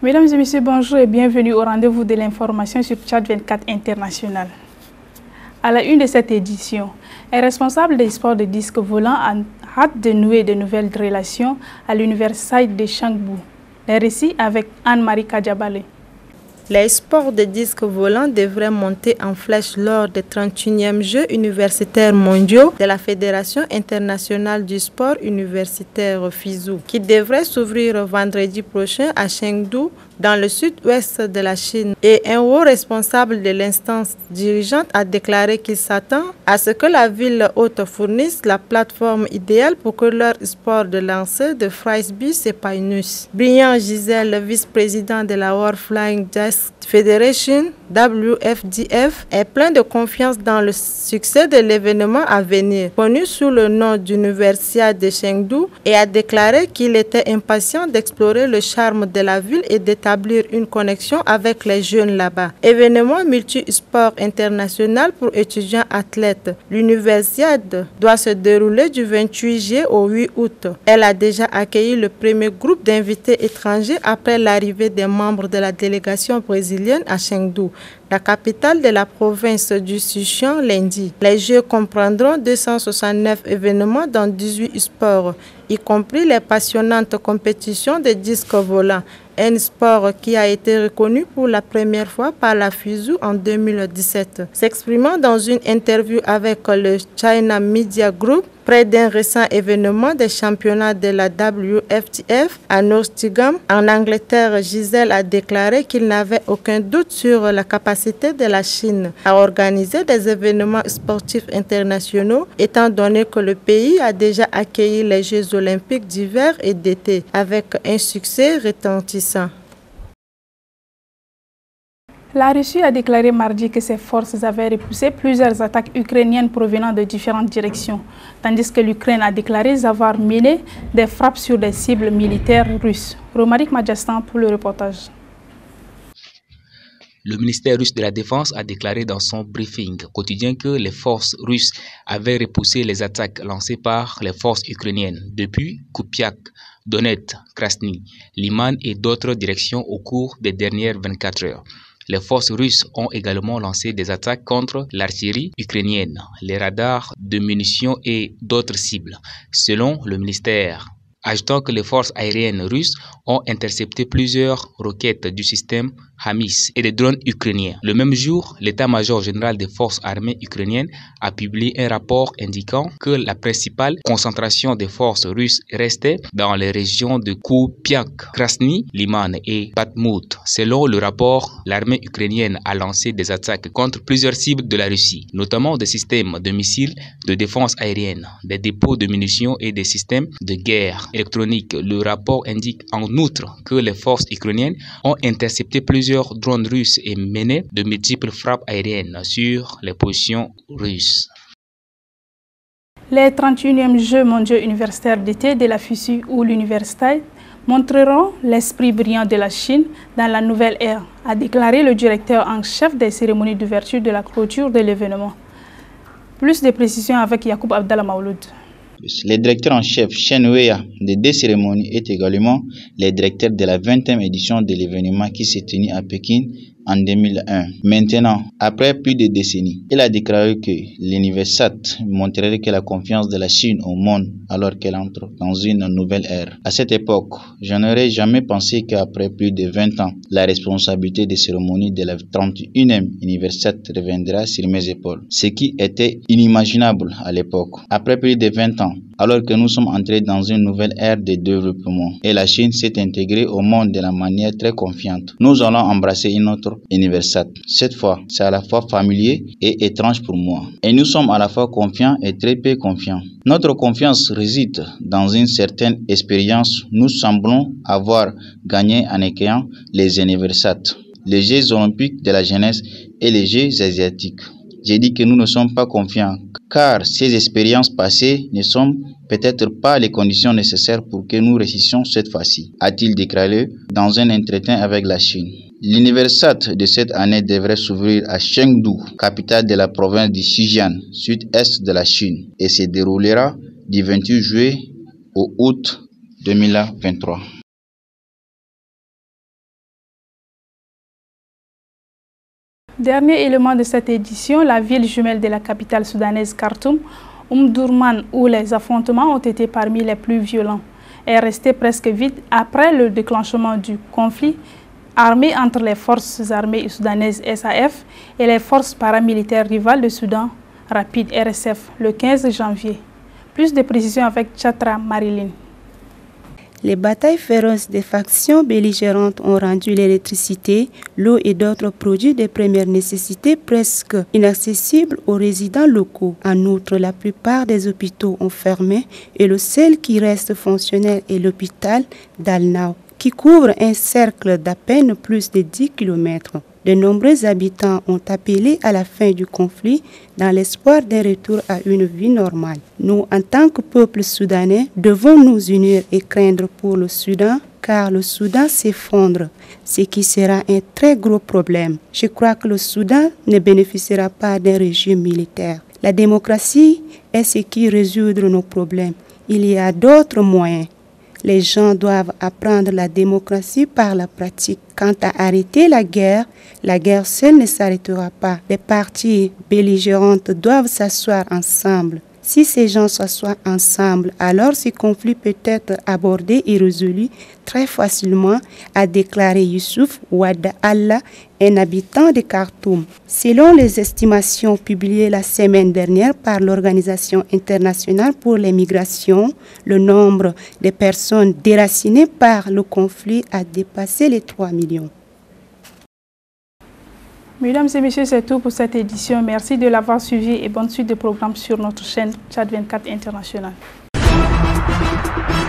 Mesdames et messieurs, bonjour et bienvenue au rendez-vous de l'information sur Tchad 24 International. À la une de cette édition, un responsable des sports de disque volant a hâte de nouer de nouvelles relations à l'université de Changbu. Les récits avec Anne-Marie Kadjabale. Les sports de disque volant devraient monter en flèche lors des 31e Jeux universitaires mondiaux de la Fédération internationale du sport universitaire FISU, qui devraient s'ouvrir vendredi prochain à Chengdu, dans le sud-ouest de la Chine. Et un haut responsable de l'instance dirigeante a déclaré qu'il s'attend à ce que la ville hôte fournisse la plateforme idéale pour que leur sport de lancer de frisbee s'épanouisse. Brian Gisèle, vice-président de la World Flying Disc Federation, WFDF, est plein de confiance dans le succès de l'événement à venir, connu sous le nom d'Universiade de Chengdu, et a déclaré qu'il était impatient d'explorer le charme de la ville et d'établir une connexion avec les jeunes là-bas. Événement multisport international pour étudiants athlètes. L'Universiade doit se dérouler du 28 juillet au 8 août. Elle a déjà accueilli le premier groupe d'invités étrangers après l'arrivée des membres de la délégation brésilienne à Chengdu, la capitale de la province du Sichuan, lundi. Les Jeux comprendront 269 événements dans 18 sports, y compris les passionnantes compétitions de disque volant, un sport qui a été reconnu pour la première fois par la FISU en 2017. S'exprimant dans une interview avec le China Media Group, près d'un récent événement des championnats de la WFTF à Nottingham, en Angleterre, Gisèle a déclaré qu'il n'avait aucun doute sur la capacité de la Chine à organiser des événements sportifs internationaux, étant donné que le pays a déjà accueilli les Jeux olympiques d'hiver et d'été avec un succès retentissant. La Russie a déclaré mardi que ses forces avaient repoussé plusieurs attaques ukrainiennes provenant de différentes directions, tandis que l'Ukraine a déclaré avoir mené des frappes sur des cibles militaires russes. Romaric Majestan pour le reportage. Le ministère russe de la Défense a déclaré dans son briefing quotidien que les forces russes avaient repoussé les attaques lancées par les forces ukrainiennes depuis Kupiak, Donetsk, Krasny, Liman et d'autres directions au cours des dernières 24 heures. Les forces russes ont également lancé des attaques contre l'artillerie ukrainienne, les radars de munitions et d'autres cibles, selon le ministère, ajoutant que les forces aériennes russes ont intercepté plusieurs roquettes du système HIMARS et des drones ukrainiens. Le même jour, l'état-major général des forces armées ukrainiennes a publié un rapport indiquant que la principale concentration des forces russes restait dans les régions de Kupiak, Krasny, Liman et Bakhmut. Selon le rapport, l'armée ukrainienne a lancé des attaques contre plusieurs cibles de la Russie, notamment des systèmes de missiles de défense aérienne, des dépôts de munitions et des systèmes de guerre électronique. Le rapport indique en outre que les forces ukrainiennes ont intercepté plusieurs drones russes et mené de multiples frappes aériennes sur les positions russes. Les 31e Jeux mondiaux universitaires d'été de la FISU ou l'université montreront l'esprit brillant de la Chine dans la nouvelle ère, a déclaré le directeur en chef des cérémonies d'ouverture de la clôture de l'événement. Plus de précisions avec Yacoub Abdallah Maouloud. Le directeur en chef Chen Weya des deux cérémonies est également le directeur de la 20e édition de l'événement qui s'est tenu à Pékin en 2001. Maintenant, après plus de décennies, il a déclaré que l'Universiade montrerait que la confiance de la Chine au monde alors qu'elle entre dans une nouvelle ère. À cette époque, je n'aurais jamais pensé qu'après plus de 20 ans, la responsabilité des cérémonies de la 31e Universiade reviendra sur mes épaules, ce qui était inimaginable à l'époque. Après plus de 20 ans, alors que nous sommes entrés dans une nouvelle ère de développement et la Chine s'est intégrée au monde de la manière très confiante, nous allons embrasser une autre Universiade. Cette fois, c'est à la fois familier et étrange pour moi. Et nous sommes à la fois confiants et très peu confiants. Notre confiance réside dans une certaine expérience. Nous semblons avoir gagné en accueillant les Universiades, les Jeux olympiques de la jeunesse et les Jeux asiatiques. J'ai dit que nous ne sommes pas confiants, car ces expériences passées ne sont peut-être pas les conditions nécessaires pour que nous réussissions cette fois-ci, a-t-il déclaré dans un entretien avec la Chine. L'universiade de cette année devrait s'ouvrir à Chengdu, capitale de la province du Xinjiang, sud-est de la Chine, et se déroulera du 28 juillet au août 2023. Dernier élément de cette édition, la ville jumelle de la capitale soudanaise Khartoum, Omdurman, où les affrontements ont été parmi les plus violents, est restée presque vide après le déclenchement du conflit armé entre les forces armées soudanaises SAF et les forces paramilitaires rivales de Soudan Rapide RSF le 15 janvier. Plus de précisions avec Chatra Marilyn. Les batailles féroces des factions belligérantes ont rendu l'électricité, l'eau et d'autres produits de première nécessité presque inaccessibles aux résidents locaux. En outre, la plupart des hôpitaux ont fermé et le seul qui reste fonctionnel est l'hôpital d'Al-Naw, qui couvre un cercle d'à peine plus de 10 km. De nombreux habitants ont appelé à la fin du conflit dans l'espoir d'un retour à une vie normale. Nous, en tant que peuple soudanais, devons nous unir et craindre pour le Soudan, car le Soudan s'effondre, ce qui sera un très gros problème. Je crois que le Soudan ne bénéficiera pas d'un régime militaire. La démocratie est ce qui résout nos problèmes. Il y a d'autres moyens. Les gens doivent apprendre la démocratie par la pratique. Quant à arrêter la guerre seule ne s'arrêtera pas. Les parties belligérantes doivent s'asseoir ensemble. Si ces gens s'assoient ensemble, alors ce conflit peut être abordé et résolu très facilement, a déclaré Youssouf Ouad Allah, un habitant de Khartoum. Selon les estimations publiées la semaine dernière par l'Organisation internationale pour les migrations, le nombre de personnes déracinées par le conflit a dépassé les 3 millions. Mesdames et messieurs, c'est tout pour cette édition. Merci de l'avoir suivi et bonne suite de programmes sur notre chaîne Tchad 24 International.